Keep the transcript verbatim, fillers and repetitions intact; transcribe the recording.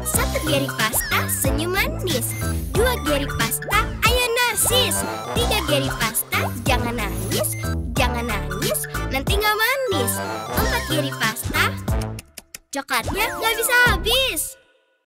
Satu geri pasta, senyum manis. Dua geri pasta, ayo narsis. Tiga geri pasta, jangan nangis. Jangan nangis, nanti nggak manis. Empat geri pasta, coklatnya nggak bisa habis.